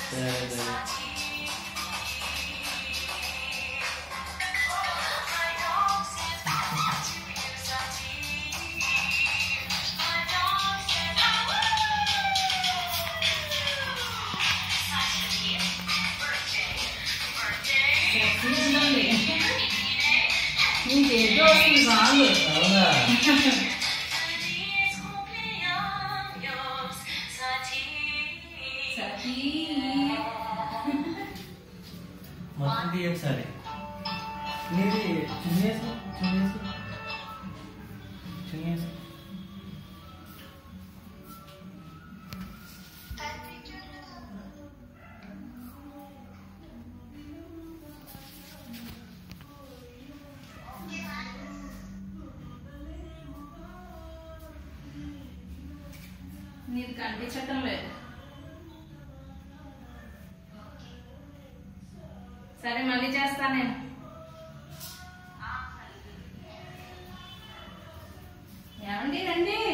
你给做是啥子？ మొత్తం తీయండి సరే నీది చున్నేసి చున్నేసి చున్నేసి నీది కనిపించటం లేదు. సరే మళ్ళీ చేస్తా నేను. ఏమండి రండి.